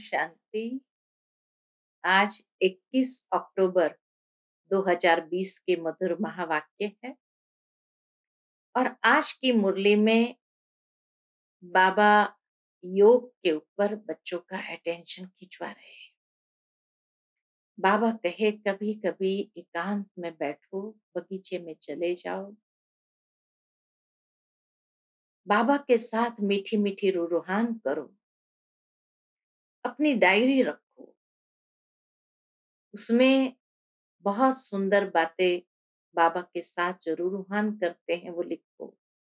शांति। आज 21 अक्टूबर 2020 के मधुर महावाक्य है और आज की मुरली में बाबा योग के ऊपर बच्चों का अटेंशन खिंचवा रहे हैं। बाबा कहे कभी कभी एकांत में बैठो, बगीचे में चले जाओ, बाबा के साथ मीठी मीठी रूहान करो, अपनी डायरी रखो, उसमें बहुत सुंदर बातें बाबा के साथ जो रूहान करते हैं वो लिखो।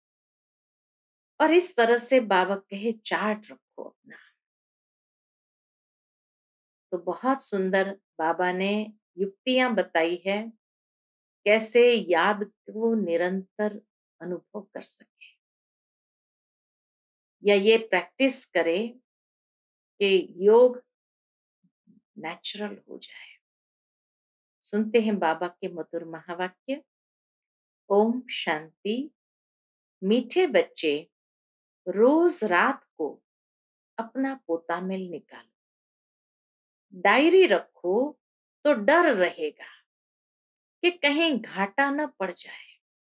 और इस तरह से बाबा कहे चार्ट रखो अपना। तो बहुत सुंदर बाबा ने युक्तियां बताई है कैसे याद को निरंतर अनुभव कर सके या ये प्रैक्टिस करे कि योग नेचुरल हो जाए। सुनते हैं बाबा के मधुर महावाक्य। ओम शांति। मीठे बच्चे, रोज रात को अपना पोतामेल निकालो, डायरी रखो तो डर रहेगा कि कहीं घाटा न पड़ जाए।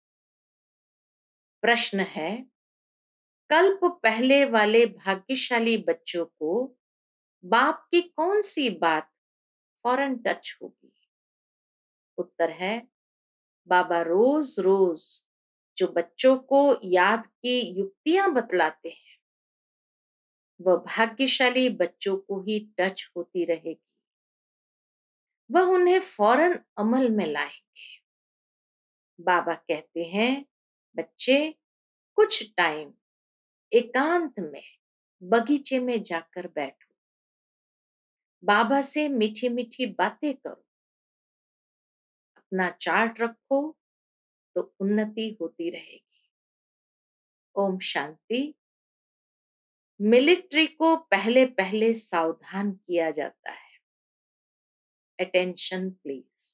प्रश्न है, कल्प पहले वाले भाग्यशाली बच्चों को बाप की कौन सी बात फौरन टच होगी? उत्तर है, बाबा रोज रोज जो बच्चों को याद की युक्तियां बतलाते हैं वह भाग्यशाली बच्चों को ही टच होती रहेगी। वह उन्हें फौरन अमल में लाएंगे। बाबा कहते हैं, बच्चे कुछ टाइम एकांत में बगीचे में जाकर बैठो, बाबा से मीठी मीठी बातें करो, अपना चार्ट रखो तो उन्नति होती रहेगी। ओम शांति। मिलिट्री को पहले पहले सावधान किया जाता है। Attention please.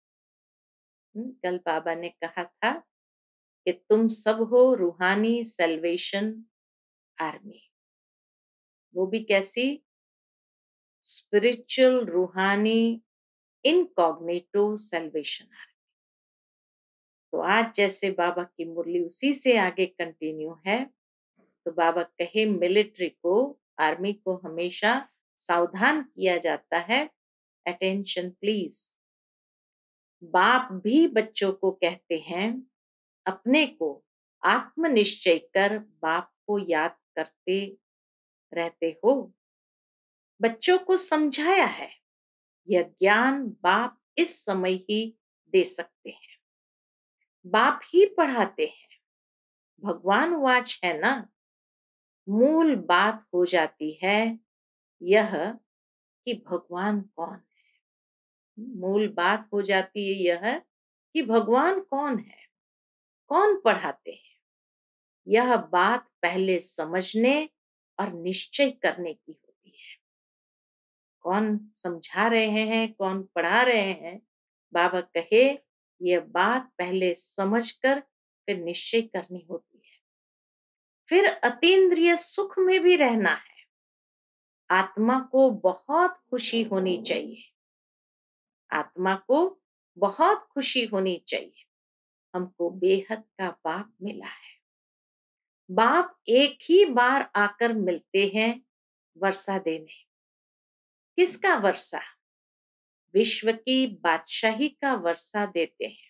कल बाबा ने कहा था कि तुम सब हो रूहानी सल्वेशन आर्मी। वो भी कैसी? स्पिरिचुअल रूहानी इनकॉग्निटो सल्वेशन आर्मी। तो आज जैसे बाबा की मुरली उसी से आगे कंटिन्यू है। तो बाबा कहे मिलिट्री को, आर्मी को हमेशा सावधान किया जाता है। Attention please. बाप भी बच्चों को कहते हैं, अपने को आत्मनिश्चय कर बाप को याद करते रहते हो। बच्चों को समझाया है, यह ज्ञान बाप इस समय ही दे सकते हैं, बाप ही पढ़ाते हैं। भगवान वाच है ना। मूल बात हो जाती है यह कि भगवान कौन है। मूल बात हो जाती है यह कि भगवान कौन है, कौन पढ़ाते हैं। यह बात पहले समझने और निश्चय करने की होती है। कौन समझा रहे हैं, कौन पढ़ा रहे हैं, बाबा कहे यह बात पहले समझकर फिर निश्चय करनी होती है। फिर अतीन्द्रिय सुख में भी रहना है। आत्मा को बहुत खुशी होनी चाहिए। आत्मा को बहुत खुशी होनी चाहिए। हमको बेहद का बाप मिला है। बाप एक ही बार आकर मिलते हैं वर्षा देने। किसका वर्षा? विश्व की बादशाही का वर्षा देते हैं।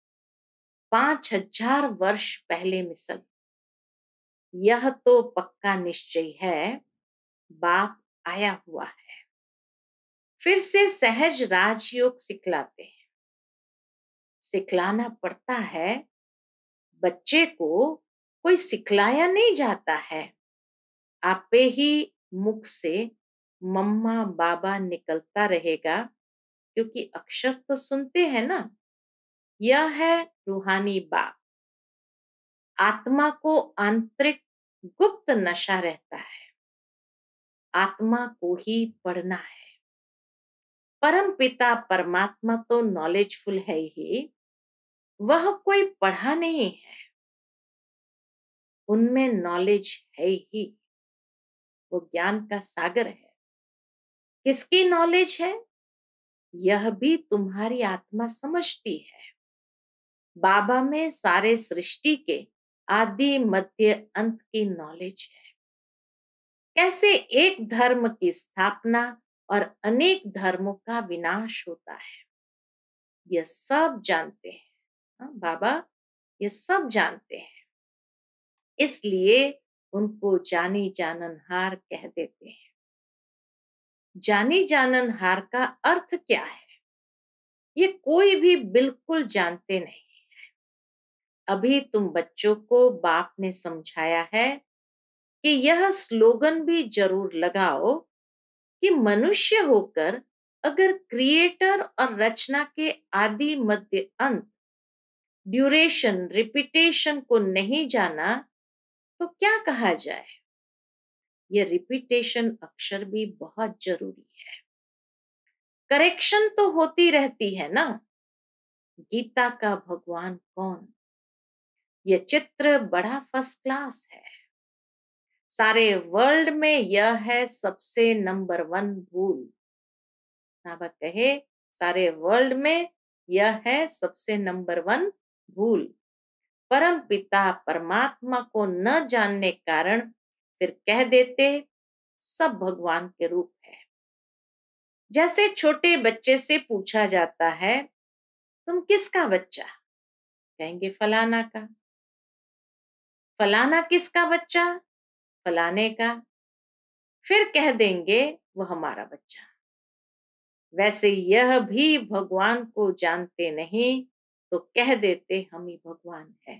5000 वर्ष पहले मिसल। यह तो पक्का निश्चय है, बाप आया हुआ है। फिर से सहज राजयोग सिखलाते हैं। सिखलाना पड़ता है। बच्चे को कोई सिखलाया नहीं जाता है। आपे ही मुख से मम्मा बाबा निकलता रहेगा, क्योंकि अक्षर तो सुनते हैं ना। यह है रूहानी बाप। आत्मा को आंतरिक गुप्त नशा रहता है। आत्मा को ही पढ़ना है। परम पिता परमात्मा तो नॉलेजफुल है ही, वह कोई पढ़ा नहीं है। उनमें नॉलेज है ही, वो ज्ञान का सागर है। किसकी नॉलेज है? यह भी तुम्हारी आत्मा समझती है। बाबा में सारे सृष्टि के आदि मध्य अंत की नॉलेज है। कैसे एक धर्म की स्थापना और अनेक धर्मों का विनाश होता है, यह सब जानते हैं। हाँ, बाबा ये सब जानते हैं, इसलिए उनको जानी जाननहार कह देते हैं। जानी जाननहार का अर्थ क्या है? ये कोई भी बिल्कुल जानते नहीं। अभी तुम बच्चों को बाप ने समझाया है कि यह स्लोगन भी जरूर लगाओ कि मनुष्य होकर अगर क्रिएटर और रचना के आदि मध्य अंत, ड्यूरेशन, रिपीटेशन को नहीं जाना तो क्या कहा जाए। यह रिपीटेशन अक्षर भी बहुत जरूरी है। करेक्शन तो होती रहती है ना। गीता का भगवान कौन? यह चित्र बड़ा फर्स्ट क्लास है। सारे वर्ल्ड में यह है सबसे नंबर 1 भूल। बाबा कहे सारे वर्ल्ड में यह है सबसे नंबर 1 भूल। परम पिता परमात्मा को न जानने कारण फिर कह देते सब भगवान के रूप है। जैसे छोटे बच्चे से पूछा जाता है तुम किसका बच्चा? कहेंगे फलाना का। फलाना किसका बच्चा? फलाने का। फिर कह देंगे वो हमारा बच्चा। वैसे यह भी भगवान को जानते नहीं तो कह देते हम ही भगवान है।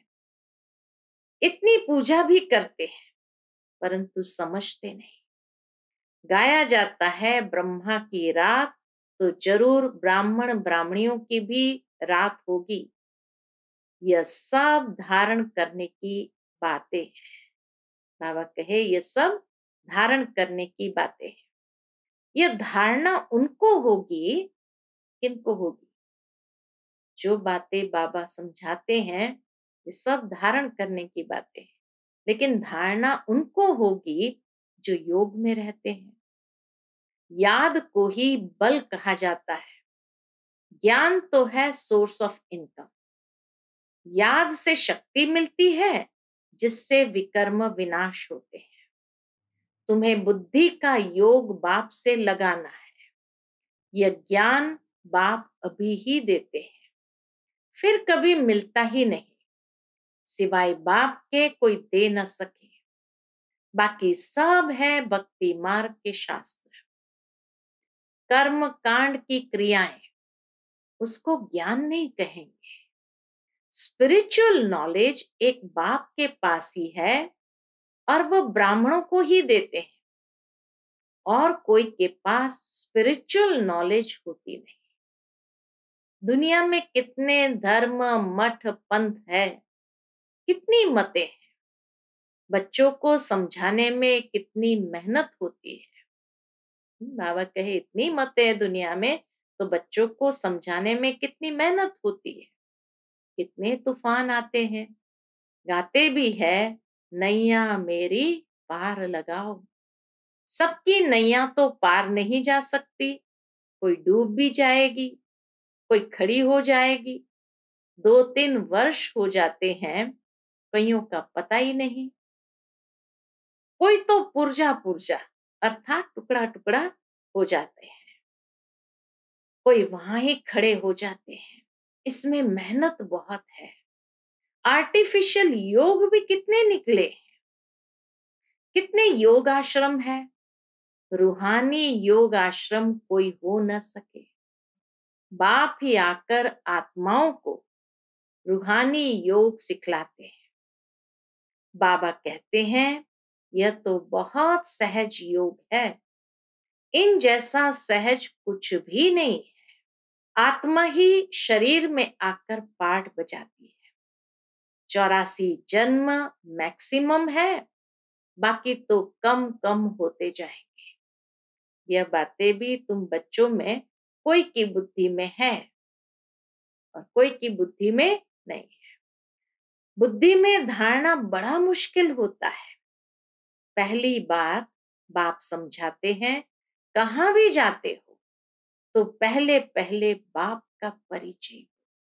इतनी पूजा भी करते हैं परंतु समझते नहीं। गाया जाता है ब्रह्मा की रात तो जरूर ब्राह्मण ब्राह्मणियों की भी रात होगी। यह सब धारण करने की बातें हैं। बाबा कहे ये सब धारण करने की बातें हैं। यह धारणा उनको होगी, किनको होगी? जो बातें बाबा समझाते हैं ये सब धारण करने की बातें हैं, लेकिन धारणा उनको होगी जो योग में रहते हैं। याद को ही बल कहा जाता है। ज्ञान तो है सोर्स ऑफ इनकम। याद से शक्ति मिलती है जिससे विकर्म विनाश होते हैं। तुम्हें बुद्धि का योग बाप से लगाना है। यह ज्ञान बाप अभी ही देते हैं, फिर कभी मिलता ही नहीं। सिवाय बाप के कोई दे न सके। बाकी सब है भक्ति मार्ग के शास्त्र। कर्म कांड की क्रियाएं, उसको ज्ञान नहीं कहेंगे। स्पिरिचुअल नॉलेज एक बाप के पास ही है और वो ब्राह्मणों को ही देते हैं, और कोई के पास स्पिरिचुअल नॉलेज होती नहीं। दुनिया में कितने धर्म, मठ, पंथ है, कितनी मतें हैं। बच्चों को समझाने में कितनी मेहनत होती है। बाबा कहे इतनी मतें हैं दुनिया में तो बच्चों को समझाने में कितनी मेहनत होती है। कितने तूफान आते हैं। गाते भी है नैया मेरी पार लगाओ। सबकी नैया तो पार नहीं जा सकती। कोई डूब भी जाएगी, कोई खड़ी हो जाएगी। 2-3 वर्ष हो जाते हैं, कईयों का पता ही नहीं। कोई तो पुर्जा पुर्जा अर्थात टुकड़ा टुकड़ा हो जाते हैं, कोई वहां ही खड़े हो जाते हैं। इसमें मेहनत बहुत है। आर्टिफिशियल योग भी कितने निकले, कितने योग आश्रम है। रूहानी योग आश्रम कोई हो न सके। बाप ही आकर आत्माओं को रूहानी योग सिखलाते हैं। बाबा कहते हैं यह तो बहुत सहज योग है। इन जैसा सहज कुछ भी नहीं है। आत्मा ही शरीर में आकर पाठ बजाती है। 84 जन्म मैक्सिमम है, बाकी तो कम कम होते जाएंगे। यह बातें भी तुम बच्चों में कोई की बुद्धि में है और कोई की बुद्धि में नहीं है। बुद्धि में धारणा बड़ा मुश्किल होता है। पहली बात बाप समझाते हैं कहाँ भी जाते हो तो पहले पहले बाप का परिचय।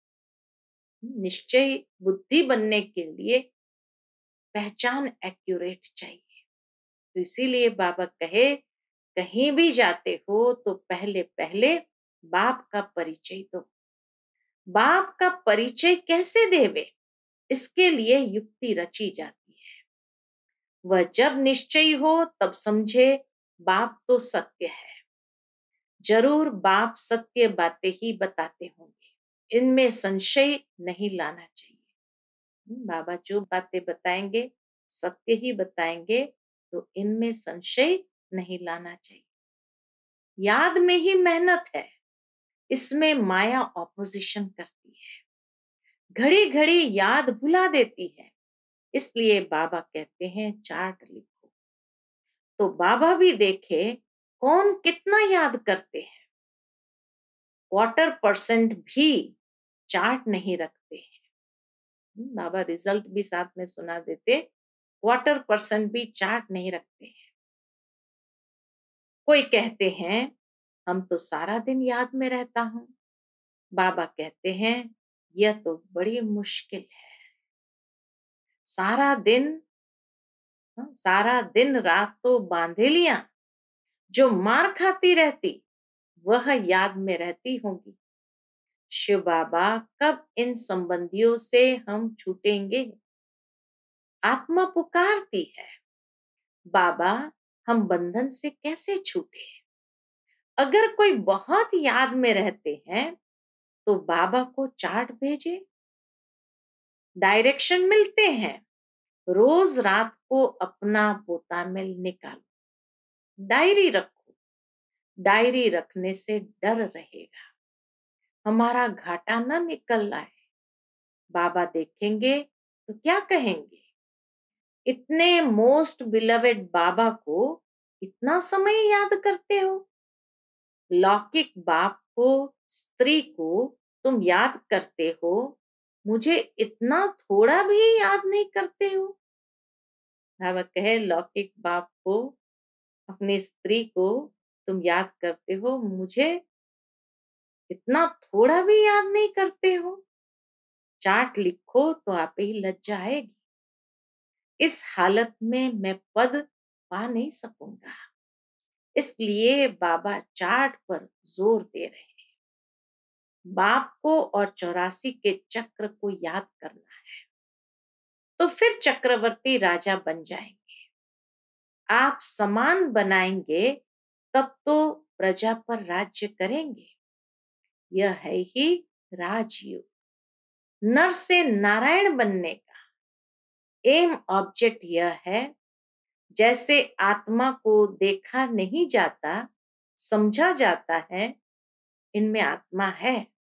निश्चय बुद्धि बनने के लिए पहचान एक्यूरेट चाहिए। तो इसीलिए बाबा कहे कहीं भी जाते हो तो पहले पहले बाप का परिचय दो। बाप का परिचय कैसे देवे, इसके लिए युक्ति रची जाती है। वह जब निश्चय हो तब समझे बाप तो सत्य है। जरूर बाप सत्य बातें ही बताते होंगे, इनमें संशय नहीं लाना चाहिए। बाबा जो बातें बताएंगे सत्य ही बताएंगे, तो इनमें संशय नहीं लाना चाहिए। याद में ही मेहनत है, इसमें माया ऑपोजिशन करती है, घड़ी घड़ी याद भुला देती है। इसलिए बाबा कहते हैं चार्ट लिखो, तो बाबा भी देखे कौन कितना याद करते हैं। 25% भी चार्ट नहीं रखते हैं। बाबा रिजल्ट भी साथ में सुना देते, 25% भी चार्ट नहीं रखते हैं। कोई कहते हैं हम तो सारा दिन याद में रहता हूं। बाबा कहते हैं यह तो बड़ी मुश्किल है। सारा दिन रात तो बांधेलियां जो मार खाती रहती वह याद में रहती होंगी। शिव बाबा कब इन संबंधियों से हम छूटेंगे। आत्मा पुकारती है, बाबा हम बंधन से कैसे छूटे। अगर कोई बहुत याद में रहते हैं तो बाबा को चार्ट भेजे, डायरेक्शन मिलते हैं। रोज रात को अपना पोतामेल निकालो, डायरी रखो। डायरी रखने से डर रहेगा, हमारा घाटा ना निकल आए। बाबा देखेंगे तो क्या कहेंगे, इतने मोस्ट बिलवेड बाबा को इतना समय याद करते हो। लौकिक बाप को, स्त्री को तुम याद करते हो, मुझे इतना थोड़ा भी याद नहीं करते हो। बाबा कहे लौकिक बाप को, अपनी स्त्री को तुम याद करते हो, मुझे इतना थोड़ा भी याद नहीं करते हो। चार्ट लिखो तो आप ही लज्जा आएगी। इस हालत में मैं पद पा नहीं सकूंगा। इसलिए बाबा चार्ट पर जोर दे रहे हैं। बाप को और 84 के चक्र को याद करना है, तो फिर चक्रवर्ती राजा बन जाएंगे। आप समान बनाएंगे तब तो प्रजा पर राज्य करेंगे। यह है ही राजयोग। नर से नारायण बनने का एम ऑब्जेक्ट यह है। जैसे आत्मा को देखा नहीं जाता, समझा जाता है इनमें आत्मा है,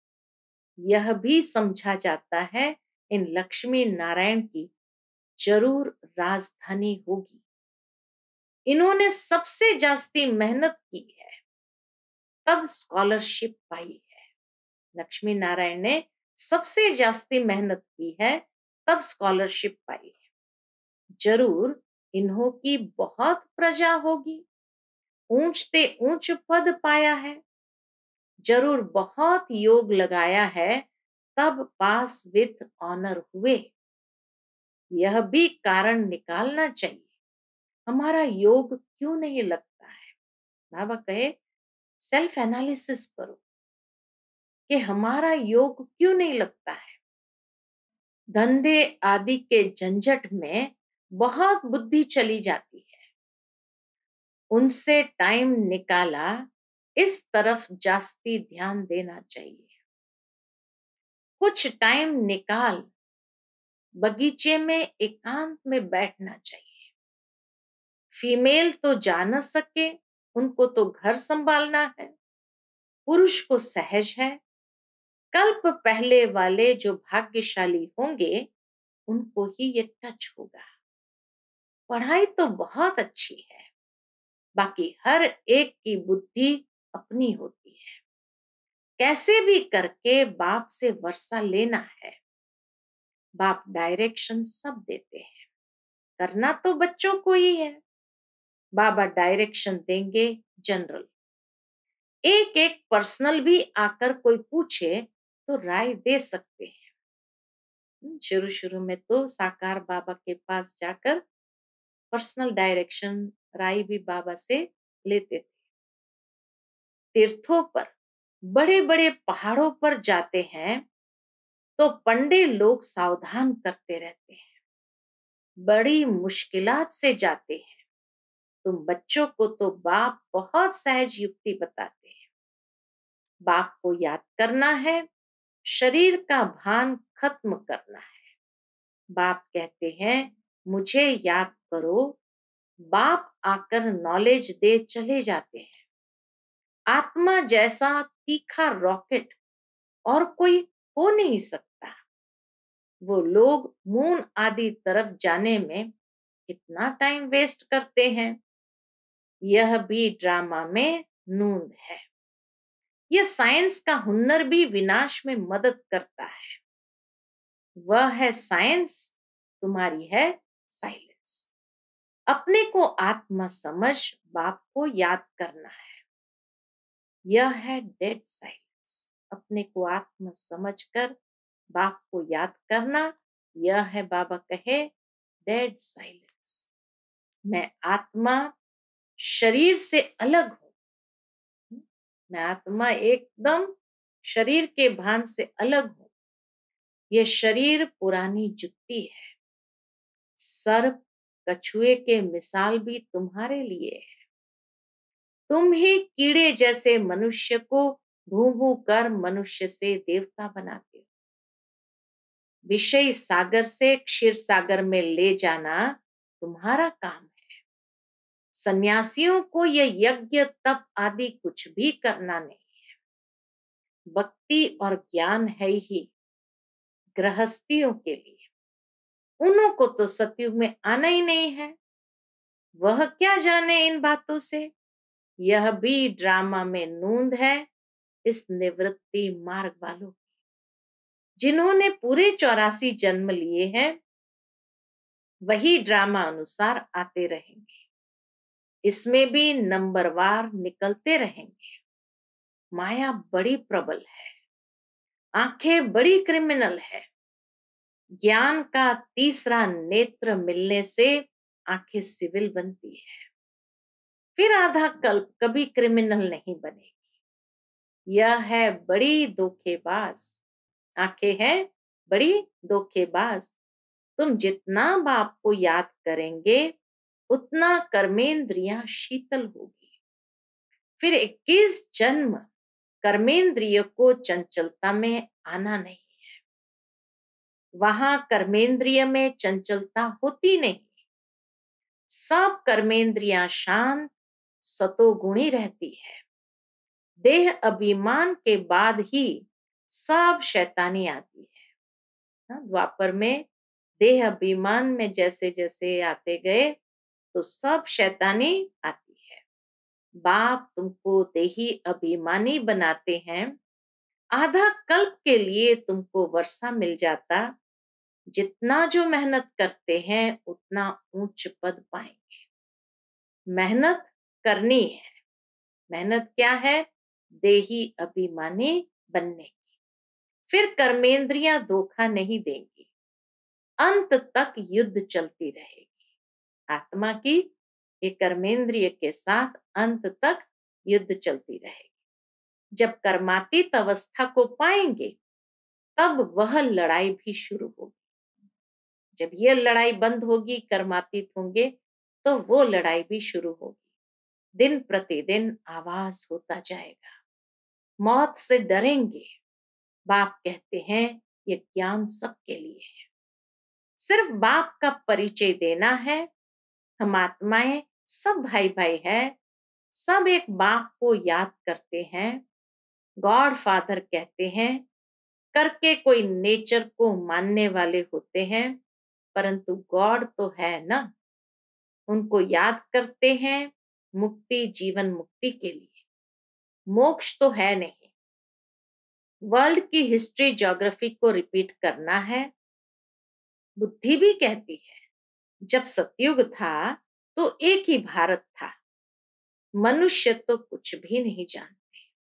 यह भी समझा जाता है इन लक्ष्मी नारायण की जरूर राजधानी होगी। इन्होंने सबसे जास्ती मेहनत की है, तब स्कॉलरशिप पाई है। लक्ष्मी नारायण ने सबसे जास्ती मेहनत की है, तब स्कॉलरशिप पाई है। जरूर इन्हों की बहुत प्रजा होगी, ऊंचते ऊंच पद पाया है। जरूर बहुत योग लगाया है, तब पास विथ ऑनर हुए। यह भी कारण निकालना चाहिए, हमारा योग क्यों नहीं लगता है। बाबा कहे सेल्फ एनालिसिस करो कि हमारा योग क्यों नहीं लगता है। धंधे आदि के झंझट में बहुत बुद्धि चली जाती है, उनसे टाइम निकाला, इस तरफ जास्ती ध्यान देना चाहिए। कुछ टाइम निकाल बगीचे में एकांत में बैठना चाहिए। फीमेल तो जा न सके, उनको तो घर संभालना है। पुरुष को सहज है, कल्प पहले वाले जो भाग्यशाली होंगे उनको ही ये टच होगा। पढ़ाई तो बहुत अच्छी है, बाकी हर एक की बुद्धि अपनी होती है। कैसे भी करके बाप से वर्षा लेना है। बाप डायरेक्शन सब देते हैं, करना तो बच्चों को ही है। बाबा डायरेक्शन देंगे जनरल, एक एक पर्सनल भी आकर कोई पूछे तो राय दे सकते हैं। शुरू शुरू में तो साकार बाबा के पास जाकर पर्सनल डायरेक्शन राय भी बाबा से लेते थे। तीर्थों पर, बड़े बड़े पहाड़ों पर जाते हैं तो पंडित लोग सावधान करते रहते हैं। बड़ी मुश्किलात से जाते हैं, तुम बच्चों को तो बाप बहुत सहज युक्ति बताते हैं। बाप को याद करना है, शरीर का भान खत्म करना है। बाप कहते हैं मुझे याद करो, बाप आकर नॉलेज दे चले जाते हैं। आत्मा जैसा तीखा रॉकेट और कोई हो नहीं सकता। वो लोग मून आदि तरफ जाने में कितना टाइम वेस्ट करते हैं। यह भी ड्रामा में नूंद है। यह साइंस का हुनर भी विनाश में मदद करता है। वह है साइंस, तुम्हारी है साइलेंस। अपने को आत्मा समझ बाप को याद करना है। यह है डेड साइलेंस। अपने को आत्मा समझकर बाप को याद करना, यह है बाबा कहे डेड साइलेंस। मैं आत्मा शरीर से अलग हूं। मैं आत्मा एकदम शरीर के भान से अलग हूं। यह शरीर पुरानी जुत्ती है। सर्प कछुए के मिसाल भी तुम्हारे लिए है। तुम ही कीड़े जैसे मनुष्य को भू भू कर मनुष्य से देवता बनाते हो। विषय सागर से क्षीर सागर में ले जाना तुम्हारा काम है। सन्यासियों को यह यज्ञ तप आदि कुछ भी करना नहीं है। भक्ति और ज्ञान है ही गृहस्थियों के लिए। उन्हों को तो सतयुग में आना ही नहीं है। वह क्या जाने इन बातों से। यह भी ड्रामा में नूंद है इस निवृत्ति मार्ग वालों की, जिन्होंने पूरे 84 जन्म लिए हैं। वही ड्रामा अनुसार आते रहेंगे। इसमें भी नंबरवार निकलते रहेंगे। माया बड़ी प्रबल है। आंखें बड़ी क्रिमिनल है। ज्ञान का तीसरा नेत्र मिलने से आंखें सिविल बनती है। फिर आधा कल्प कभी क्रिमिनल नहीं बनेगी। यह है बड़ी धोखेबाज। आंखें हैं बड़ी धोखेबाज। तुम जितना बाप को याद करेंगे उतना कर्मेंद्रियां शीतल होगी। फिर 21 जन्म कर्मेंद्रिय को चंचलता में आना नहीं है। वहां कर्मेंद्रिय में चंचलता होती नहीं। सब कर्मेंद्रियां शांत सतोगुणी रहती है। देह अभिमान के बाद ही सब शैतानी आती है। द्वापर में देह अभिमान में जैसे जैसे आते गए तो सब शैतानी आती है। बाप तुमको देही अभिमानी बनाते हैं। आधा कल्प के लिए तुमको वर्षा मिल जाता। जितना जो मेहनत करते हैं उतना ऊंच पद पाएंगे। मेहनत करनी है। मेहनत क्या है? देही अभिमानी बनने की। फिर कर्मेंद्रियां धोखा नहीं देंगी। अंत तक युद्ध चलती रहेगी। आत्मा की ये कर्मेंद्रिय के साथ अंत तक युद्ध चलती रहेगी। जब कर्मातीत अवस्था को पाएंगे तब वह लड़ाई भी शुरू होगी। जब यह लड़ाई बंद होगी, कर्मातीत होंगे, तो वो लड़ाई भी शुरू होगी। दिन प्रतिदिन आवाज होता जाएगा। मौत से डरेंगे। बाप कहते हैं ये ज्ञान सबके लिए है। सिर्फ बाप का परिचय देना है। हम आत्माएं सब भाई भाई है। सब एक बाप को याद करते हैं। गॉड फादर कहते हैं। करके कोई नेचर को मानने वाले होते हैं, परंतु गॉड तो है ना। उनको याद करते हैं मुक्ति जीवन मुक्ति के लिए। मोक्ष तो है नहीं। वर्ल्ड की हिस्ट्री ज्योग्राफी को रिपीट करना है। बुद्धि भी कहती है जब सतयुग था तो एक ही भारत था। मनुष्य तो कुछ भी नहीं जानते।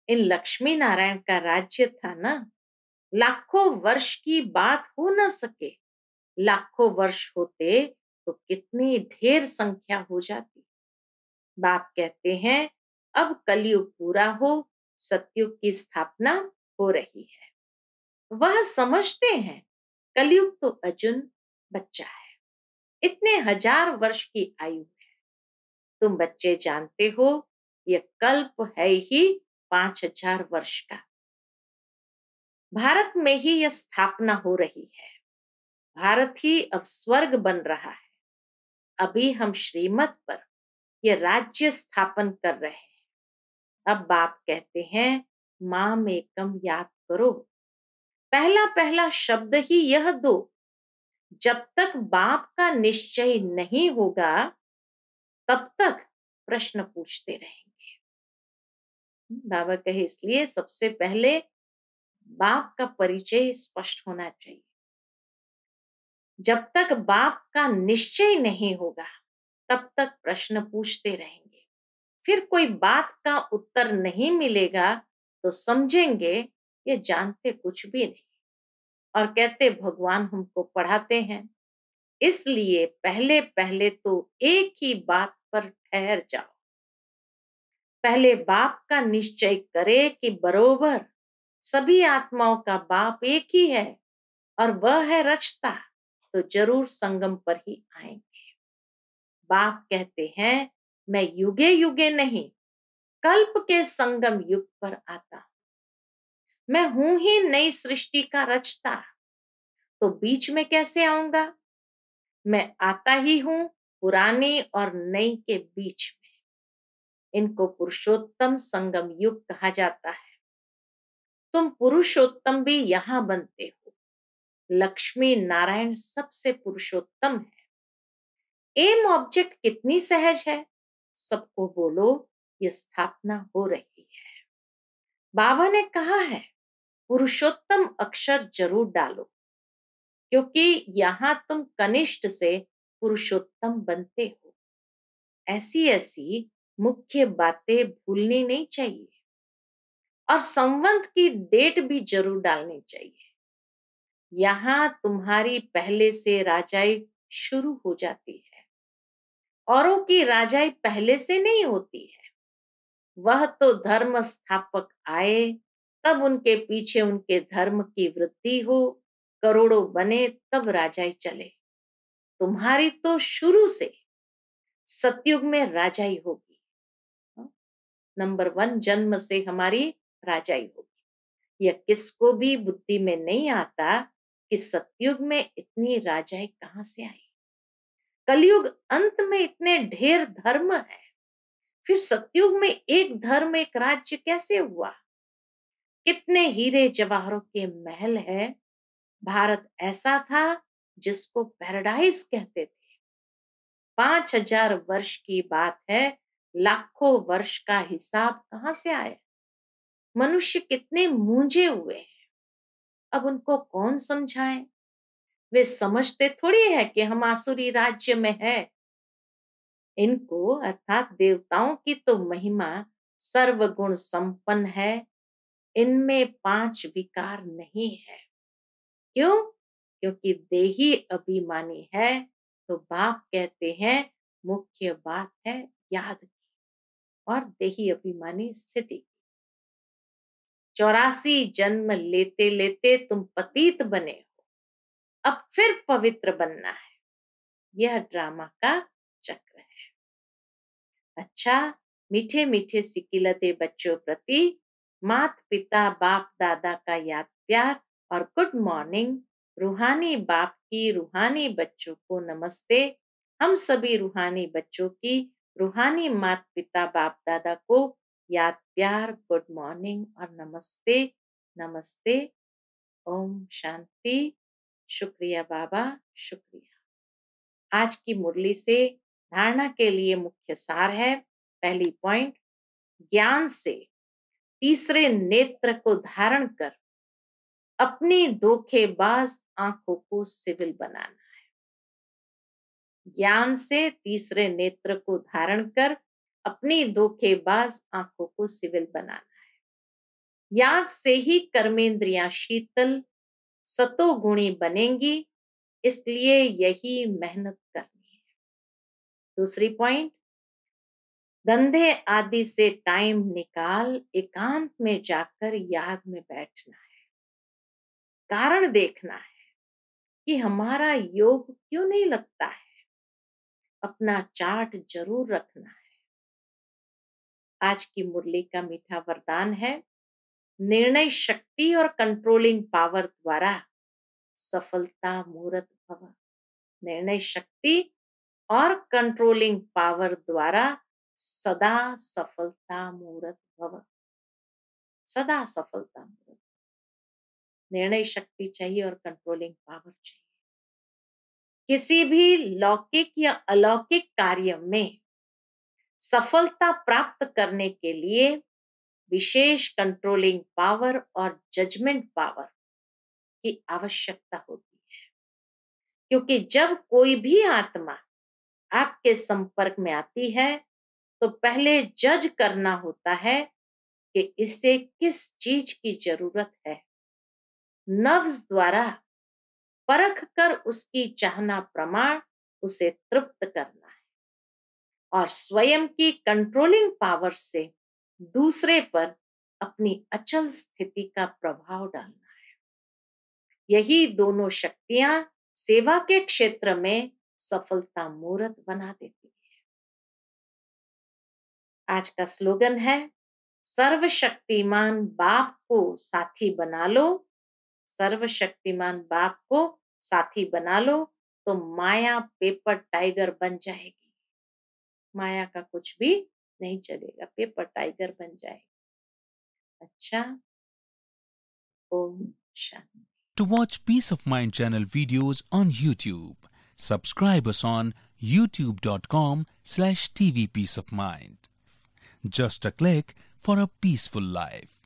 इन लक्ष्मी नारायण का राज्य था ना, लाखों वर्ष की बात हो न सके। लाखों वर्ष होते तो कितनी ढेर संख्या हो जाती। बाप कहते हैं अब कलयुग पूरा हो, सतयुग की स्थापना हो रही है। वह समझते हैं कलयुग तो अर्जुन बच्चा है, इतने हजार वर्ष की आयु है। तुम बच्चे जानते हो यह कल्प है ही 5000 वर्ष का। भारत में ही यह स्थापना हो रही है। भारत ही अब स्वर्ग बन रहा है। अभी हम श्रीमत पर यह राज्य स्थापन कर रहे हैं। अब बाप कहते हैं माम एकम याद करो। पहला पहला शब्द ही यह दो। जब तक बाप का निश्चय नहीं होगा तब तक प्रश्न पूछते रहेंगे। बाबा कहे इसलिए सबसे पहले बाप का परिचय स्पष्ट होना चाहिए। जब तक बाप का निश्चय नहीं होगा तब तक प्रश्न पूछते रहेंगे। फिर कोई बात का उत्तर नहीं मिलेगा तो समझेंगे ये जानते कुछ भी नहीं, और कहते भगवान हमको पढ़ाते हैं। इसलिए पहले पहले तो एक ही बात पर ठहर जाओ। पहले बाप का निश्चय करे कि बरोबर सभी आत्माओं का बाप एक ही है और वह है रचता, तो जरूर संगम पर ही आएंगे। बाप कहते हैं मैं युगे युगे नहीं, कल्प के संगम युग पर आता हूं। मैं हूं ही नई सृष्टि का रचता, तो बीच में कैसे आऊंगा? मैं आता ही हूं पुरानी और नई के बीच में। इनको पुरुषोत्तम संगम युग कहा जाता है। तुम पुरुषोत्तम भी यहां बनते हो। लक्ष्मी नारायण सबसे पुरुषोत्तम है। एम ऑब्जेक्ट कितनी सहज है, सबको बोलो ये स्थापना हो रही है। बाबा ने कहा है पुरुषोत्तम अक्षर जरूर डालो, क्योंकि यहां तुम कनिष्ठ से पुरुषोत्तम बनते हो। ऐसी ऐसी मुख्य बातें भूलनी नहीं चाहिए, और संवत की डेट भी जरूर डालनी चाहिए। यहां तुम्हारी पहले से राजाई शुरू हो जाती है। औरों की राजाई पहले से नहीं होती है। वह तो धर्म स्थापक आए, तब उनके पीछे उनके धर्म की वृद्धि हो, करोड़ों बने, तब राजाई चले। तुम्हारी तो शुरू से सतयुग में राजाई होगी। नंबर 1 जन्म से हमारी राजाई होगी। यह किसको भी बुद्धि में नहीं आता कि सतयुग में इतनी राजाई कहां से आई। कलयुग अंत में इतने ढेर धर्म है, फिर सतयुग में एक धर्म एक राज्य कैसे हुआ? कितने हीरे जवाहरों के महल है। भारत ऐसा था जिसको पैराडाइज कहते थे। 5000 वर्ष की बात है, लाखों वर्ष का हिसाब कहां से आया? मनुष्य कितने मूंझे हुए हैं। अब उनको कौन समझाए? वे समझते थोड़ी है कि हम आसुरी राज्य में है। इनको अर्थात देवताओं की तो महिमा सर्वगुण संपन्न है, इनमें 5 विकार नहीं है। क्यों? क्योंकि देही अभिमानी है। तो बाप कहते हैं मुख्य बात है याद की और देही अभिमानी स्थिति। 84 जन्म लेते लेते तुम पतित बने हो, अब फिर पवित्र बनना है। यह ड्रामा का चक्र है। अच्छा, मीठे मीठे सिकिलते बच्चों प्रति मात पिता बाप दादा का याद प्यार और गुड मॉर्निंग। रूहानी बाप की रूहानी बच्चों को नमस्ते। हम सभी रूहानी बच्चों की रूहानी मात पिता बाप दादा को याद प्यार, गुड मॉर्निंग और नमस्ते। नमस्ते। ओम शांति। शुक्रिया बाबा, शुक्रिया। आज की मुरली से धारणा के लिए मुख्य सार है। पहली पॉइंट, ज्ञान से तीसरे नेत्र को धारण कर अपनी धोखेबाज आंखों को सिविल बनाना है। ज्ञान से तीसरे नेत्र को धारण कर अपनी धोखेबाज आंखों को सिविल बनाना है। याद से ही कर्मेंद्रियां शीतल सतोगुणी बनेंगी, इसलिए यही मेहनत करनी है। दूसरी पॉइंट, धंधे आदि से टाइम निकाल एकांत में जाकर याद में बैठना है। कारण देखना है कि हमारा योग क्यों नहीं लगता है। अपना चार्ट जरूर रखना है। आज की मुरली का मीठा वरदान है, निर्णय शक्ति और कंट्रोलिंग पावर द्वारा सफलता मूर्त भव। निर्णय शक्ति और कंट्रोलिंग पावर द्वारा सदा सफलता मूर्त भव। सदा सफलता मूर्त। निर्णय शक्ति चाहिए और कंट्रोलिंग पावर चाहिए। किसी भी लौकिक या अलौकिक कार्य में सफलता प्राप्त करने के लिए विशेष कंट्रोलिंग पावर और जजमेंट पावर की आवश्यकता होती है। क्योंकि जब कोई भी आत्मा आपके संपर्क में आती है तो पहले जज करना होता है कि इसे किस चीज की जरूरत है। नफ्स द्वारा परख कर उसकी चाहना प्रमाण उसे तृप्त करना है और स्वयं की कंट्रोलिंग पावर से दूसरे पर अपनी अचल स्थिति का प्रभाव डालना है। यही दोनों शक्तियां सेवा के क्षेत्र में सफलता मूर्त बना देती है। आज का स्लोगन है, सर्वशक्तिमान बाप को साथी बना लो। सर्वशक्तिमान बाप को साथी बना लो तो माया पेपर टाइगर बन जाएगी। माया का कुछ भी नहीं चलेगा, पेपर टाइगर बन जाएगी। अच्छा, Om Shanti. To watch Peace of Mind channel videos on YouTube, subscribe us on youtube.com/tvpeaceofmind. Just a click for a peaceful life.